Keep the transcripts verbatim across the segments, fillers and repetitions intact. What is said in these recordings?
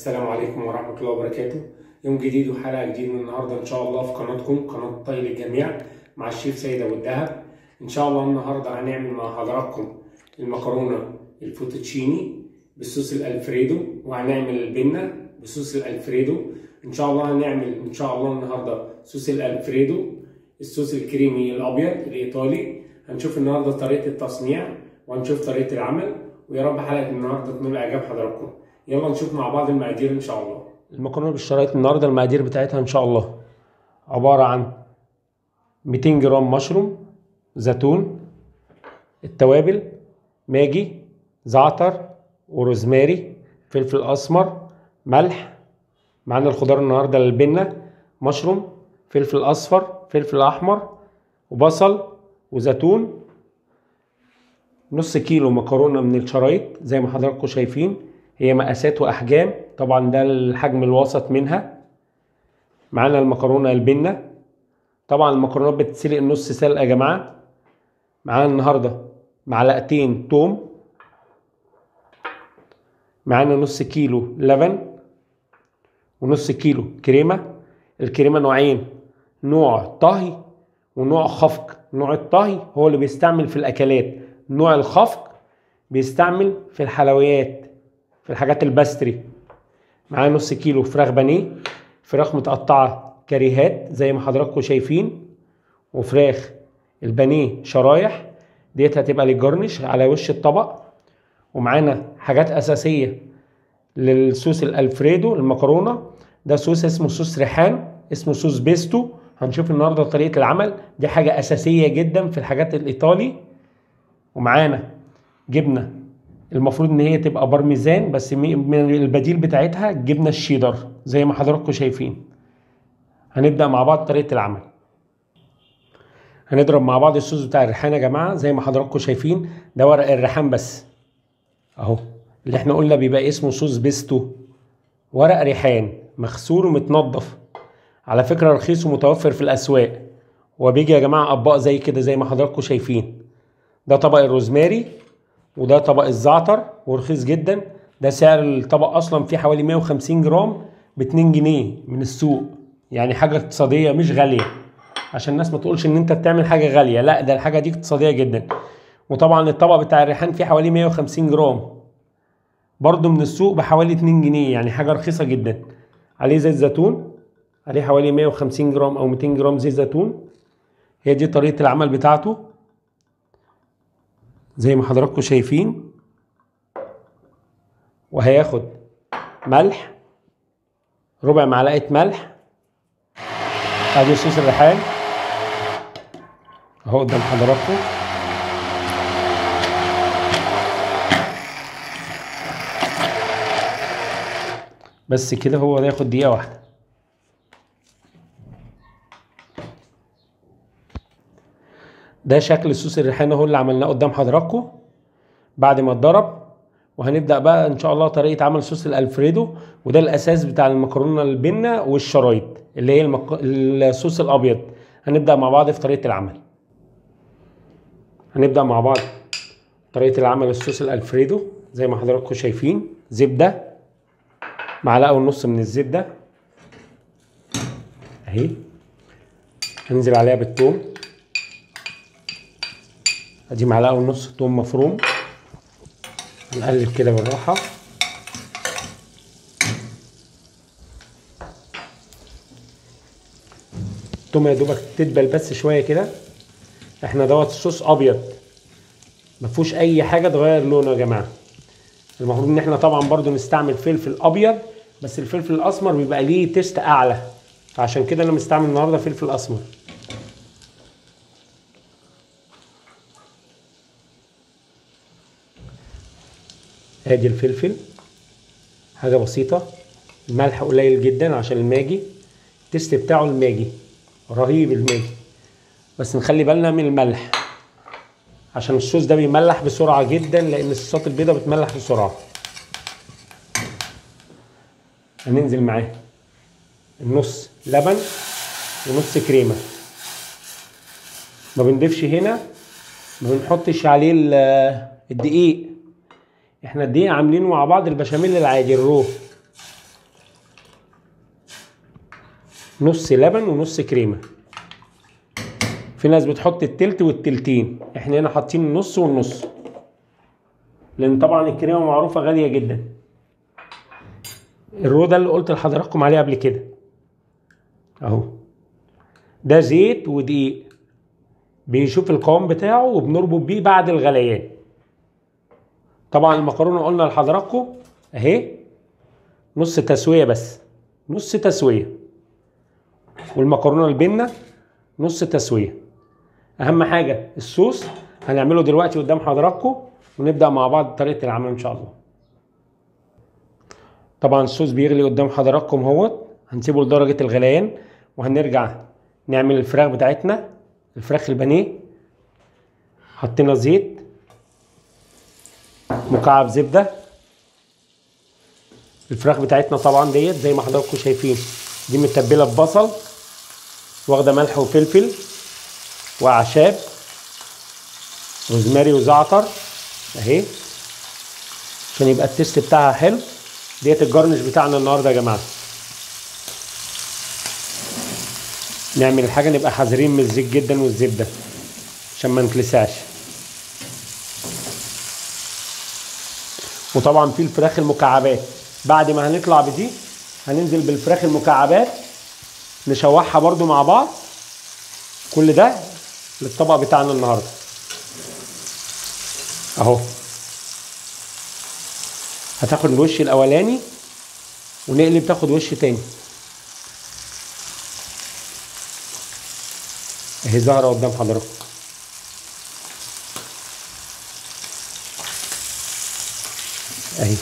السلام عليكم ورحمة الله وبركاته. يوم جديد وحلقة جديدة من النهاردة إن شاء الله في قناتكم قناة طهي للجميع مع الشيف سيد أبو الدهب. إن شاء الله النهاردة هنعمل مع حضراتكم المكرونة الفوتوتشيني بالصوص الألفريدو، وهنعمل البنة بصوص الألفريدو. إن شاء الله هنعمل إن شاء الله النهاردة صوص الألفريدو، الصوص الكريمي الأبيض الإيطالي. هنشوف النهاردة طريقة التصنيع وهنشوف طريقة العمل، ويا رب حلقة النهاردة تنول إعجاب حضراتكم. يلا نشوف مع بعض المقادير ان شاء الله. المكرونه بالشرايط النهارده المقادير بتاعتها ان شاء الله عباره عن مئتين جرام مشروم، زيتون، التوابل ماجي، زعتر وروزماري، فلفل اسمر، ملح. معانا الخضار النهارده للبنه مشروم، فلفل اصفر، فلفل احمر، وبصل وزيتون. نص كيلو مكرونه من الشرايط زي ما حضراتكم شايفين، هي مقاسات واحجام، طبعا ده الحجم الوسط منها. معانا المكرونه البنه، طبعا المكرونات بتتسلق نص سلقه يا جماعه. معانا النهارده معلقتين توم، معانا نص كيلو لبن، ونص كيلو كريمه. الكريمه نوعين، نوع طهي ونوع خفق. نوع الطهي هو اللي بيستعمل في الاكلات، نوع الخفق بيستعمل في الحلويات، في الحاجات الباستري. معانا نص كيلو فراخ بانيه، فراخ متقطعه كريهات زي ما حضراتكم شايفين، وفراخ البانيه شرايح ديت هتبقى للجرنش على وش الطبق. ومعانا حاجات اساسيه للصوص الالفريدو المكرونه، ده صوص اسمه صوص ريحان، اسمه صوص بيستو. هنشوف النهارده طريقه العمل، دي حاجه اساسيه جدا في الحاجات الايطالي. ومعانا جبنه المفروض ان هي تبقى بارميزان، بس من البديل بتاعتها جبنه الشيدر زي ما حضراتكم شايفين. هنبدا مع بعض طريقه العمل. هنضرب مع بعض الصوص بتاع الريحان يا جماعه زي ما حضراتكم شايفين، ده ورق الريحان بس اهو، اللي احنا قلنا بيبقى اسمه صوص بيستو. ورق ريحان مغسول ومتنضف، على فكره رخيص ومتوفر في الاسواق، وبيجي يا جماعه اطباق زي كده زي ما حضراتكم شايفين. ده طبق الروزماري، وده طبق الزعتر ورخيص جدا. ده سعر الطبق اصلا فيه حوالي مئة وخمسين جرام ب اتنين جنيه من السوق، يعني حاجه اقتصاديه مش غاليه، عشان الناس ما تقولش ان انت بتعمل حاجه غاليه، لا ده الحاجه دي اقتصاديه جدا. وطبعا الطبق بتاع الريحان فيه حوالي مئة وخمسين جرام برضو من السوق بحوالي اتنين جنيه، يعني حاجه رخيصه جدا. عليه زيت زيتون، عليه حوالي مئة وخمسين جرام او مئتين جرام زيت زيتون. هي دي طريقه العمل بتاعته زي ما حضراتكم شايفين. وهياخد ملح، ربع معلقه ملح. ادي صوص الريحان اهو قدام حضراتكم. بس كده، هو ده ياخد دقيقه واحده. ده شكل صوص الريحان اهو اللي عملناه قدام حضراتكم بعد ما اتضرب. وهنبدا بقى ان شاء الله طريقه عمل صوص الالفريدو، وده الاساس بتاع المكرونه البنه والشرايط اللي هي المك... الصوص الابيض. هنبدا مع بعض في طريقه العمل. هنبدا مع بعض طريقه العمل الصوص الالفريدو زي ما حضراتكم شايفين. زبده معلقه ونص من الزبده اهي، هنزل عليها بالثوم. ادي معلقه ونص ثوم مفروم، هنقلب كده بالراحه. الثوم يا دوبك تدبل بس شويه كده. احنا دوت صوص ابيض ما فيهوش اي حاجه تغير لونه يا جماعه. المفروض ان احنا طبعا برضو نستعمل فلفل ابيض، بس الفلفل الاسمر بيبقى ليه تيست اعلى، فعشان كده انا مستعمل النهارده فلفل اسمر. ادي الفلفل حاجه بسيطه، الملح قليل جدا عشان الماجي، التيست بتاعه الماجي رهيب الماجي، بس نخلي بالنا من الملح عشان الصوص ده بيملح بسرعه جدا، لان الصوصات البيضاء بتملح بسرعه. هننزل معاه النص لبن ونص كريمه. ما بنضيفش هنا، ما بنحطش عليه الدقيق، احنا الدقيق عاملينه مع بعض البشاميل العادي الرو. نص لبن ونص كريمه. في ناس بتحط التلت والتلتين، احنا هنا حاطين النص والنص، لان طبعا الكريمه معروفه غاليه جدا. الرو ده اللي قلت لحضراتكم عليه قبل كده اهو، ده زيت ودقيق بيشوف القوام بتاعه وبنربط بيه بعد الغليان. طبعا المكرونه قلنا لحضراتكم اهي نص تسويه بس، نص تسويه، والمكرونه البنه نص تسويه. اهم حاجه الصوص هنعمله دلوقتي قدام حضراتكم، ونبدا مع بعض طريقه العمل ان شاء الله. طبعا الصوص بيغلي قدام حضراتكم اهوت، هنسيبه لدرجه الغليان وهنرجع نعمل الفراخ بتاعتنا، الفراخ البانيه. حطينا زيت، مكعب زبده. الفراخ بتاعتنا طبعا ديت زي ما حضراتكم شايفين دي متبله ببصل، واخده ملح وفلفل واعشاب، روزماري وزعتر اهي عشان يبقى التست بتاعها حلو. ديت الجرنش بتاعنا النهارده يا جماعه. نعمل الحاجه نبقى حذرين من الزيت جدا والزبده عشان ما نتلسعش. وطبعا في الفراخ المكعبات، بعد ما هنطلع بدي هننزل بالفراخ المكعبات نشوحها برضو مع بعض. كل ده للطبق بتاعنا النهارده اهو. هتاخد الوش الاولاني ونقلب تاخد وش تاني اهي ظاهره قدام حضراتكم اهي.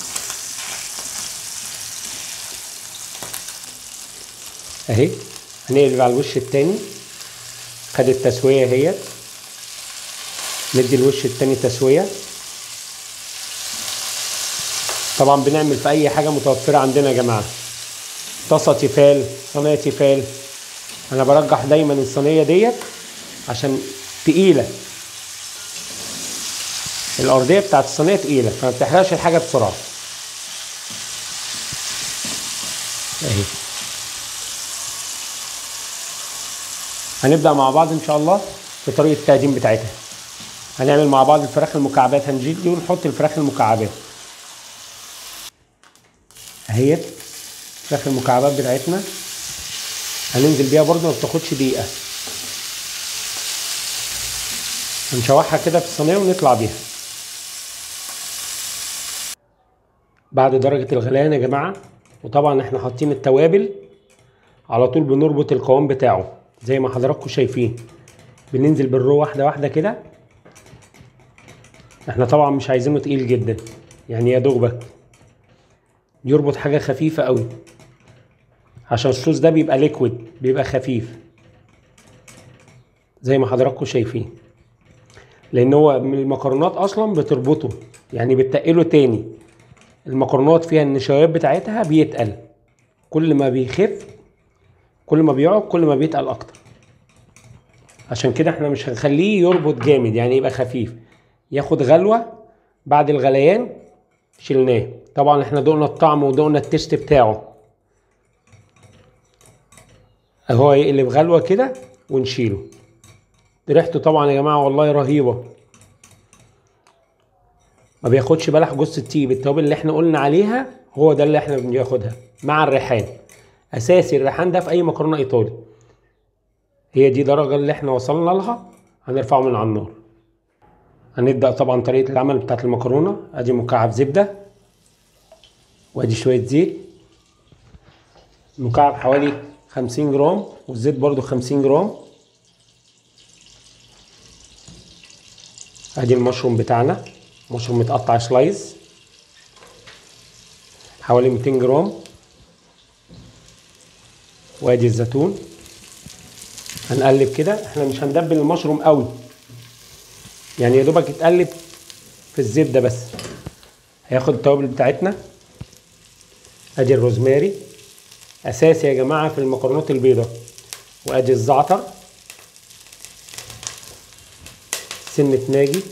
اهي هنقلب على الوش التاني، خد التسويه اهيت، ندي الوش التاني تسويه. طبعا بنعمل في اي حاجه متوفره عندنا يا جماعه، طاسه تيفال، صينيه تيفال. انا برجح دايما الصينيه ديت عشان تقيله، الارضيه بتاعت الصينيه تقيله فما بتحرقش الحاجه بسرعه اهي. هنبدا مع بعض ان شاء الله في طريقه التقديم بتاعتها. هنعمل مع بعض الفراخ المكعبات، هنجيب دي ونحط الفراخ المكعبات اهيت. الفراخ المكعبات بتاعتنا هننزل بيها برضو ما بتاخدش دقيقه، هنشوحها كده في الصينيه ونطلع بيها. بعد درجه الغليان يا جماعه، وطبعا احنا حاطين التوابل على طول بنربط القوام بتاعه زي ما حضراتكم شايفين. بننزل بالرو واحده واحده كده. احنا طبعا مش عايزينه تقيل جدا، يعني يا دوبك يربط حاجه خفيفه قوي عشان الصوص ده بيبقى ليكويد، بيبقى خفيف زي ما حضراتكم شايفين، لان هو من المكرونات اصلا بتربطه يعني بتقله تاني. المكرونات فيها النشويات بتاعتها بيتقل، كل ما بيخف كل ما بيقعد كل ما بيتقل اكتر. عشان كده احنا مش هنخليه يربط جامد، يعني يبقى خفيف ياخد غلوه. بعد الغليان شلناه. طبعا احنا دقنا الطعم ودقنا التست بتاعه اهو. يقلب غلوه كده ونشيله. ريحته طبعا يا جماعه والله رهيبه، ما بياخدش بلح جوز الطيب. التوابل اللي احنا قلنا عليها هو ده اللي احنا بناخدها مع الريحان. اساسي الريحان ده في اي مكرونه ايطالي. هي دي درجه اللي احنا وصلنا لها، هنرفعه من على النار. هنبدا طبعا طريقه العمل بتاعت المكرونه. ادي مكعب زبده، وادي شويه زيت. المكعب حوالي خمسين جرام والزيت برضو خمسين جرام. ادي المشروم بتاعنا، مشروم متقطع سلايز حوالي ميتين جرام. وادي الزيتون. هنقلب كده، احنا مش هندبل المشروم قوي، يعني يا دوبك يتقلب في الزبده بس. هياخد التوابل بتاعتنا. ادي الروزماري اساسي يا جماعه في المكرونات البيضاء. وادي الزعتر، سنه ماجي،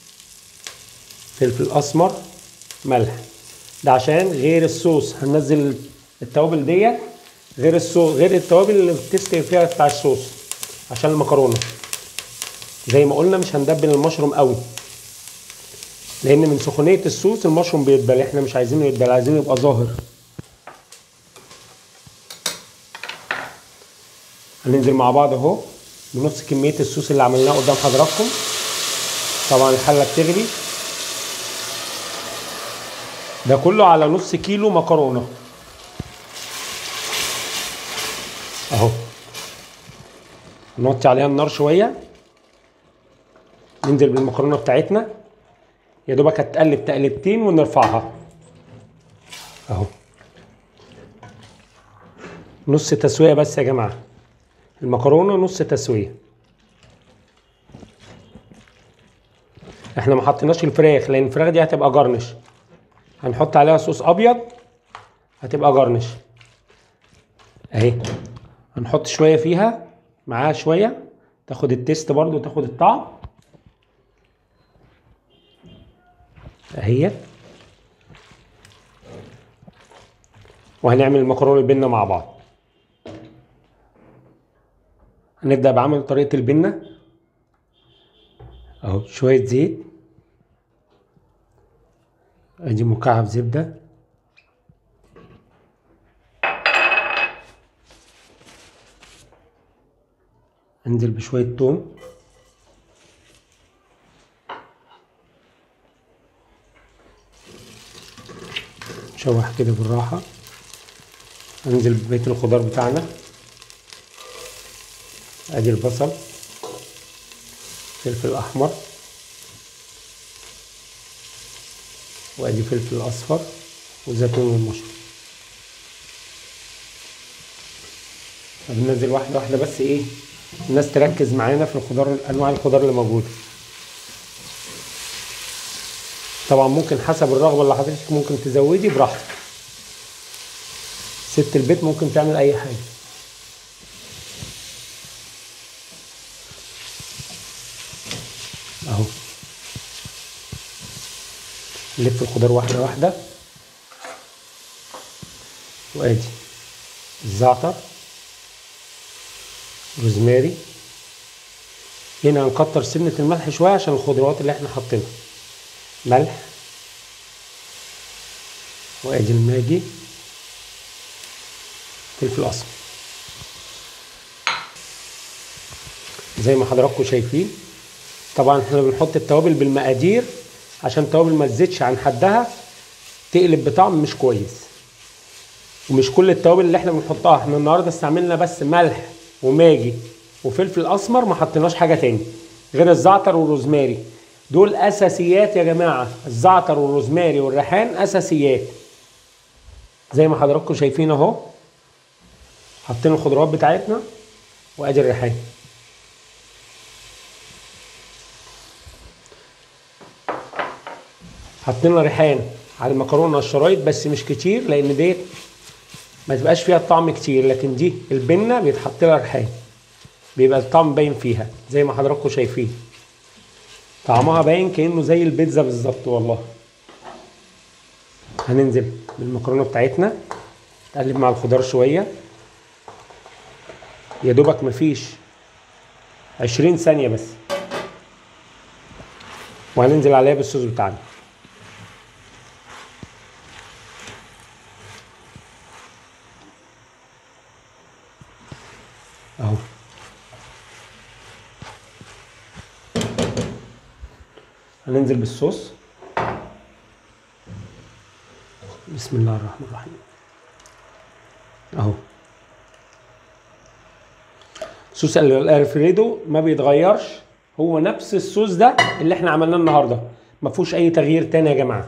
فلفل اسمر، ملح. ده عشان غير الصوص هننزل التوابل ديت غير الصوص، غير التوابل اللي بتستوي فيها بتاع الصوص عشان المكرونه. زي ما قلنا مش هندبل المشروم قوي، لان من سخونيه الصوص المشروم بيدبل، احنا مش عايزينه يدبل، عايزينه يبقى ظاهر. هننزل مع بعض اهو بنص كميه الصوص اللي عملناه قدام حضراتكم. طبعا الحله بتغلي، ده كله على نص كيلو مكرونه اهو. نوطي عليها النار شويه، ننزل بالمكرونه بتاعتنا يا دوبك هتقلب تقلبتين ونرفعها اهو. نص تسويه بس يا جماعه، المكرونه نص تسويه. احنا ما حطيناش الفراخ لان الفراخ دي هتبقى جرنش، هنحط عليها صوص ابيض هتبقى جرنش اهي. هنحط شويه فيها معاها شويه تاخد التيست برضو وتاخد الطعم اهي. وهنعمل المكرونه البنه مع بعض. هنبدا بعمل طريقه البنه اهو. شويه زيت، ادي مكعب زبده، انزل بشويه توم، نشوح كده بالراحه. انزل ببقيه الخضار بتاعنا، ادي البصل، فلفل احمر، وادي فلفل اصفر والزيتون والمشروم. بننزل واحده واحده بس ايه الناس تركز معانا في الخضار، انواع الخضار اللي موجوده. طبعا ممكن حسب الرغبه اللي حضرتك ممكن تزودي براحتك، ست البيت ممكن تعمل اي حاجه اهو. نلف الخضار واحده واحده، وادي الزعتر، روزماري. هنا هنكتر سنه الملح شويه عشان الخضروات اللي احنا حاطينها، ملح، وادي الماجي، فلفل اسمر. زي ما حضراتكم شايفين طبعا احنا بنحط التوابل بالمقادير عشان التوابل ما تزيدش عن حدها تقلب بطعم مش كويس. ومش كل التوابل اللي احنا بنحطها، احنا النهارده استعملنا بس ملح وماجي وفلفل اسمر، ما حطيناش حاجه تاني غير الزعتر والروزماري. دول اساسيات يا جماعه، الزعتر والروزماري والريحان اساسيات. زي ما حضراتكم شايفين اهو، حاطين الخضروات بتاعتنا وادي الريحان. حطينا ريحان على المكرونه الشرايط بس مش كتير، لان ديت ما تبقاش فيها الطعم كتير، لكن دي البنه بيتحط لها ريحان بيبقى الطعم باين فيها. زي ما حضراتكم شايفين طعمها باين كانه زي البيتزا بالظبط والله. هننزل بالمكرونه بتاعتنا، نقلب مع الخضار شويه يا دوبك مفيش عشرين ثانيه بس، وهننزل عليها بالصوص بتاعنا اهو. هننزل بالصوص، بسم الله الرحمن الرحيم اهو. صوص الالفريدو ما بيتغيرش، هو نفس الصوص ده اللي احنا عملناه النهارده، ما فيهوش اي تغيير تاني يا جماعه،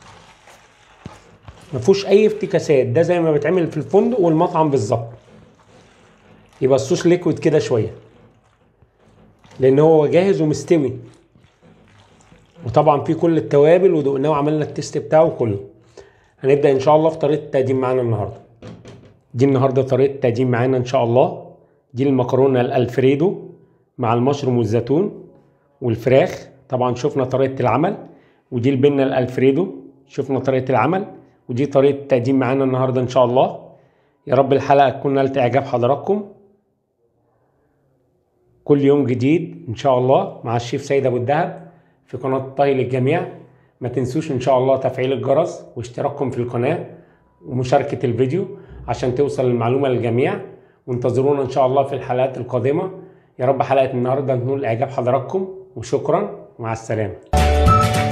ما فيهوش اي افتكاسات. ده زي ما بيتعمل في الفندق والمطعم بالظبط. يبقى الصوص ليكويد كده شويه لان هو جاهز ومستوي، وطبعا فيه كل التوابل ودقناه وعملنا التيست بتاعه كله. هنبدا ان شاء الله في طريقه التقديم معانا النهارده. دي النهارده طريقه التقديم معانا ان شاء الله. دي المكرونه الالفريدو مع المشروم والزيتون والفراخ، طبعا شفنا طريقه العمل. ودي البنه الالفريدو شفنا طريقه العمل، ودي طريقه التقديم معانا النهارده ان شاء الله. يا رب الحلقة تكون نالت إعجاب حضراتكم. كل يوم جديد إن شاء الله مع الشيف سيد أبو الدهب في قناة طهي للجميع. ما تنسوش إن شاء الله تفعيل الجرس واشتراككم في القناة ومشاركة الفيديو عشان توصل المعلومة للجميع، وانتظرونا إن شاء الله في الحلقات القادمة. يا رب حلقة النهاردة تنول إعجاب حضراتكم، وشكرا ومع السلامة.